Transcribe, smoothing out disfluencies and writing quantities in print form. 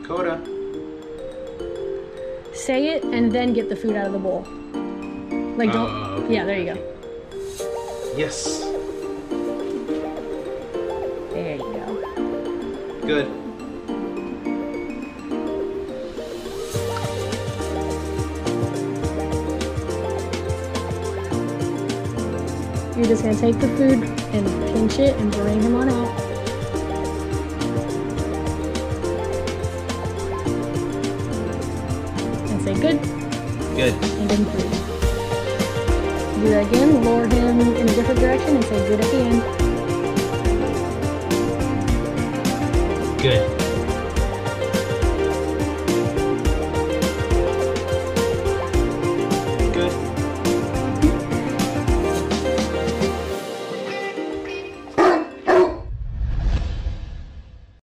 Koda. Say it and then get the food out of the bowl. Like don't. Okay. Yeah, there you go. Yes. There you go. Good. You're just gonna take the food and pinch it and bring him on out. And say good. Good. And give him food. Do that again, lower him in a different direction and say good at the end. Good.